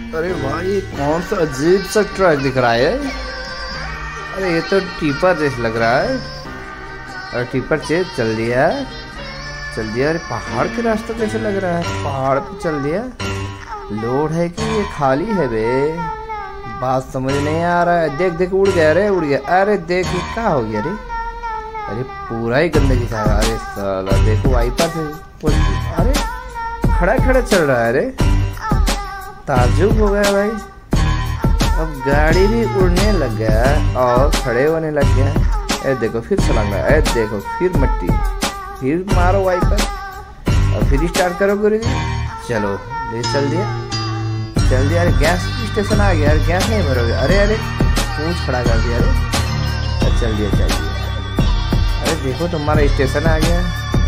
अरे भाई कौन सा अजीब सा ट्रक दिख रहा है। अरे ये तो टिपर जैसा लग रहा है। अरे टिपर से चल दिया। अरे पहाड़ के रास्ते कैसे लग रहा है। पहाड़ पे चल दिया। लोड है कि ये खाली है बे, बात समझ नहीं आ रहा है। देख देख उड़ गया। अरे उड़ गया। अरे देख ये क्या हो गया। अरे पूरा ही गंदगी था। अरे साला देखो वाइपर से। अरे खड़ा खड़ा चल रहा है। अरे ताज्जुब हो गया भाई। अब गाड़ी भी उड़ने लग गया और खड़े होने लग गया। ए देखो फिर छलांगा। ए देखो फिर मिट्टी, फिर मारो वाइपर और फिर स्टार्ट करो गुरुजी। चलो ले चल दिया। अरे गैस स्टेशन आ गया। अरे गैस नहीं भरोगे। अरे पूंछ खड़ा कर दिया। अरे चल दिया। अरे देखो तुम्हारा स्टेशन आ गया।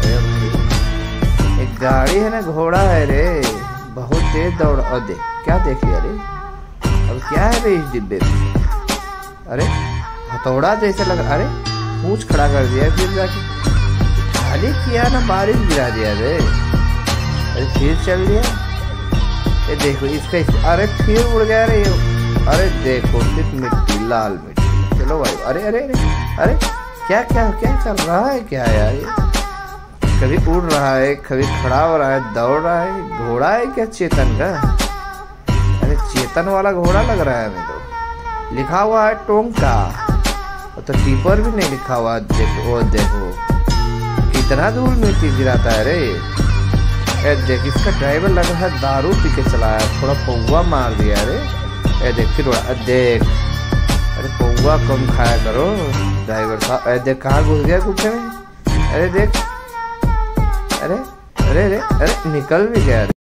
एक गाड़ी है ना, घोड़ा है रे, बहुत तेज दौड़। और देख क्या देख लिया। अरे अब क्या है रे इस डिब्बे में। अरे हथौड़ा जैसे लग। अरे पूंछ खड़ा कर दिया। फिर जाके खाली किया ना, बारिश गिरा दिया रे। अरे फिर चल दिया। ये देखो इसका। अरे फिर उड़ गया रे। अरे देखो फिर मिट्टी, लाल मिट्टी। चलो भाई। अरे क्या कर रहा है क्या यार ये। कभी उड़ रहा है, कभी खड़ा हो रहा है, दौड़ रहा है। घोड़ा है क्या चेतन का। अरे चेतन वाला घोड़ा लग रहा है हमें तो। लिखा हुआ है टोंका, तो टिपर भी नहीं लिखा हुआ। देखो कितना दूर मिट्टी गिराता है रे। देख इसका ड्राइवर लग रहा है दारू पी के चलाया, थोड़ा पौवा मार दिया। अरे देख फिर देख। अरे पौवा कम खाया करो ड्राइवर साहब। देख कहाँ घुस गया गुफे में। अरे देख। अरे निकल भी गया।